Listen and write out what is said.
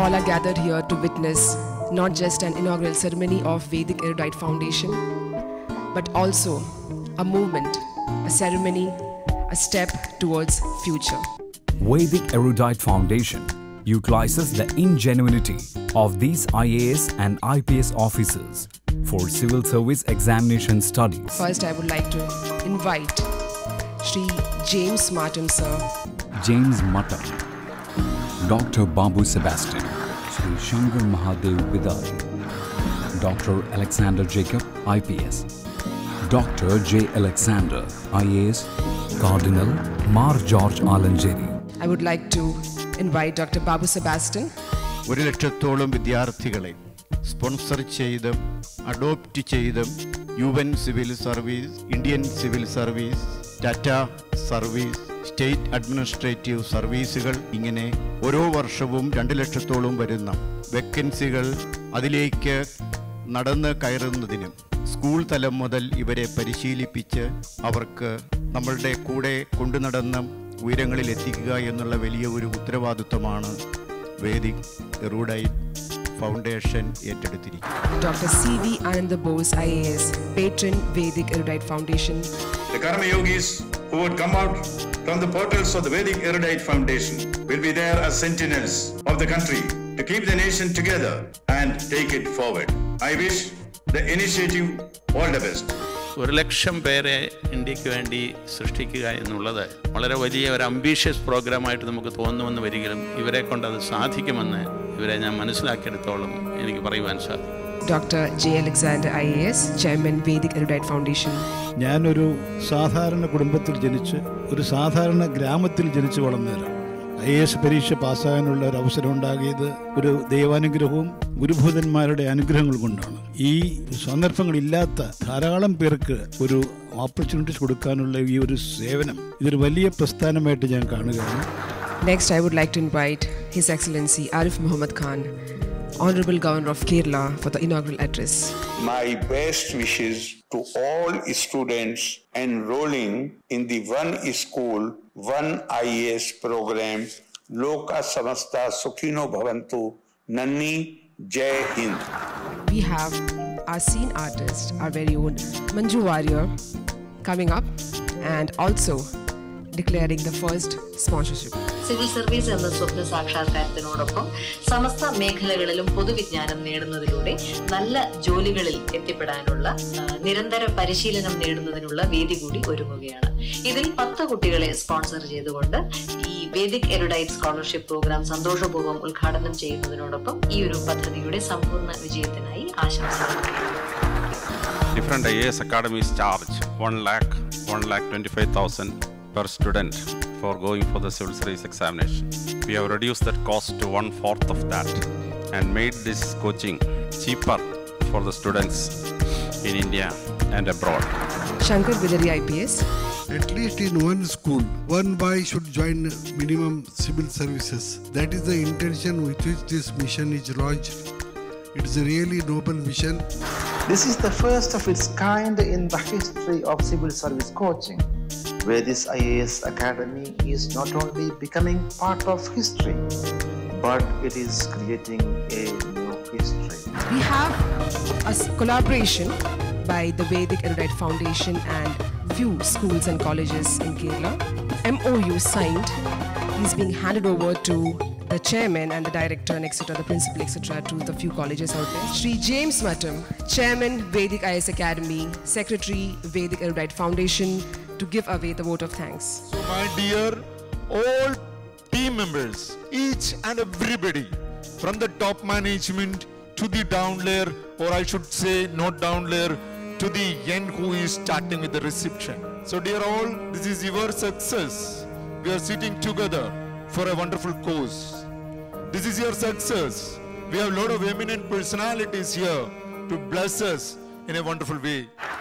all are gathered here to witness not just an inaugural ceremony of Vedic Erudite Foundation, but also a movement, a ceremony, a step towards future. Vedic Erudite Foundation utilizes the ingenuity of these IAS and IPS officers for civil service examination studies. First, I would like to invite Shri James Martin, sir. James Mutton, Dr. Babu Sebastian, Shri Shankar Mahadev Vidari, Dr. Alexander Jacob, IPS, Dr. J. Alexander, IAS, Cardinal Mar George Alanjeri. I would like to invite Dr. Babu Sebastian. 1 ലക്ഷത്തോളം വിദ്യാർത്ഥികളെ sponsor ചെയ്തും adopt ചെയ്തും UN civil service, Indian civil service, Tata service, state administrative സർവീസുകൾ, ഇങ്ങനെ ഓരോ വർഷവും 2 ലക്ഷത്തോളം വരുന്ന വേക്കൻസികൾ അതിലേക്ക് നടന്ന് കയറുന്നതിനും സ്കൂൾ തലം മുതൽ ഇവരെ പരിശീലിപ്പിച്ച് അവർക്ക് നമ്മളുടെ കൂടെ കൊണ്ടുനടന്ന് ഉയരങ്ങളിൽ എത്തിക്കുക എന്നുള്ള വലിയ ഒരു ഉത്തരവാദിത്വമാണ് വേദിക് എറൂഡൈറ്റ് ഫൗണ്ടേഷൻ ഏറ്റെടുത്തിരിക്കുന്നത്. Dr. C.V. Ananda Bose, IAS, patron Vedic Erudite Foundation. The Karma Yogis who would come out from the portals of the Vedic Erudite Foundation will be there as sentinels of the country to keep the nation together and take it forward. I wish the initiative all the best. 1 lakh പേരെ ഇന്ത്യക്ക് വേണ്ടി സൃഷ്ടിക്കുക എന്നുള്ളത് വളരെ വലിയ ഒരു ambitious പ്രോഗ്രാമായിട്ട് നമുക്ക് തോന്നുമെന്ന് വരികയും ഇവരെ കൊണ്ട് അത് സാധിക്കുമെന്ന് ഇവരെ ഞാൻ മനസ്സിലാക്കിയെടുത്തോളം എനിക്ക് പറയുവാൻ സാധിക്കും. Dr. J. Alexander, IAS, Chairman Vedic Erudite Foundation. ഞാനൊരു സാധാരണ കുടുംബത്തിൽ ജനിച്ച് ഒരു സാധാരണ ഗ്രാമത്തിൽ ജനിച്ചു വളർന്നവരാണ്. IAS പരീക്ഷ പാസ്സാകാനുള്ള ഒരു അവസരം ഉണ്ടാകിയത് ഒരു ദൈവാനുഗ്രഹവും ഗുരുഭൂതന്മാരുടെ അനുഗ്രഹങ്ങൾ കൊണ്ടാണ്. ഈ സന്ദർഭങ്ങളില്ലാത്ത ധാരാളം പേർക്ക് ഒരു ഓപ്പർച്യൂണിറ്റീസ് കൊടുക്കാനുള്ള ഈ ഒരു സേവനം ഇതൊരു വലിയ പ്രസ്ഥാനമായിട്ട് ഞാൻ കാണുകയാണ്. Next, I would like to invite His Excellency Arif Muhammad Khan, Honorable Governor of Kerala, for the inaugural address. My best wishes to all students enrolling in the One School, One IAS program. Loka Samasta Sukhino Bhavantu. Nanni Jai Hind. We have our scene artist, our very own Manju Warrior, coming up and also declaring the first sponsorship. Civil service എന്ന സ്വപ്ന സാക്ഷാത്കാരത്തിനോടൊപ്പം സമസ്ത മേഖലകളിലും പൊതുവിജ്ഞാനം നേടുന്നതിലൂടെ നല്ല ജോലികളിൽ എത്തിപ്പെടാനുള്ള നിരന്തര പരിശീലനം നേടുന്നതിനുള്ള വേദി കൂടി ഒരുങ്ങുകയാണ്. ഇതിൽ 10 കുട്ടികളെ സ്പോൺസർ ചെയ്തുകൊണ്ട് ഈ വേദിക് എറുഡൈറ്റ് സ്കോളർഷിപ്പ് പ്രോഗ്രാം സന്തോഷപൂർവ്വം ഉദ്ഘാടനം ചെയ്യുന്നതിനോടൊപ്പം ഈ ഒരു പദ്ധതിയുടെ സമ്പൂർണ്ണ വിജയത്തിനായി ആശംസകൾ. Different IAS academies charge 1,25,000 per student for going for the civil service examination. We have reduced that cost to 1/4 of that and made this coaching cheaper for the students in India and abroad. Shankar Vidari, IPS. At least in one school, one boy should join minimum civil services. That is the intention with which this mission is launched. It is a really noble mission. This is the first of its kind in the history of civil service coaching, where this IAS Academy is not only becoming part of history, but it is creating a new history. We have a collaboration by the Vedic Erudite Foundation and few schools and colleges in Kerala. MOU signed is being handed over to the chairman and the director and etc., the principal etc., to the few colleges out there. Shri James Mattam, Chairman Vedic IAS Academy, Secretary Vedic Erudite Foundation, to give away the vote of thanks. So my dear all team members, each and everybody from the top management to the down layer, or I should say not down layer, to the end who is starting with the reception. So dear all, this is your success. We are sitting together for a wonderful cause. This is your success. We have a lot of eminent personalities here to bless us in a wonderful way.